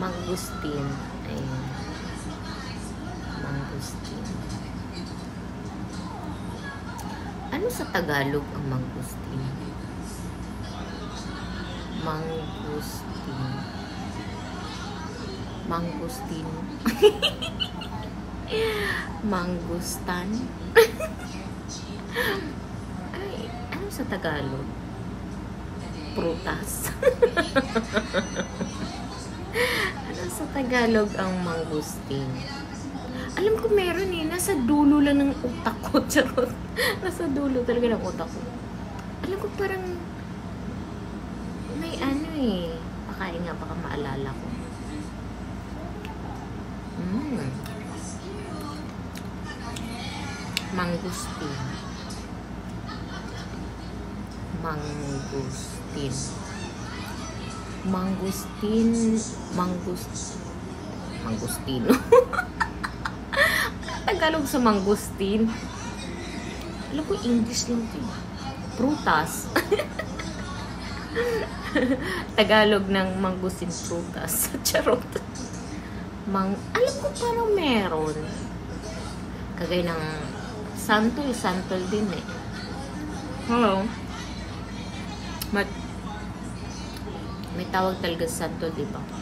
Mangustin. Ayan. Mangustin. Ano sa Tagalog ang mangustin? Mangustin. Mangustin. Mangustan. Ay, ano sa Tagalog? Prutas. Ano sa Tagalog ang mangustin? Alam ko meron eh. Nasa dulo lang ng utak ko. Charot. Nasa dulo talaga ng utak ko. Alam ko parang may ano eh. Pakain nga, baka maalala ko. Mangustin. Mangustin. Mangustino. Tagalog sa mangustin. Alam ko English lang din. Prutas. Tagalog ng mangustin, prutas. Charot. Alam ko parang meron. Kagaya ng santol din eh. Hello. May tawag talaga santol, di ba?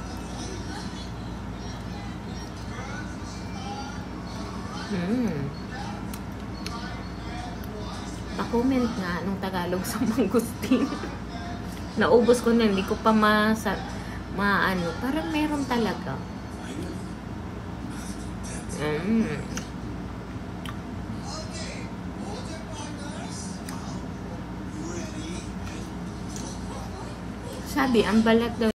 Pa-comment nga anong Tagalog sa mangustin. Naubos ko na, hindi ko pa maano. Parang meron talaga. Sabi, ang balat daw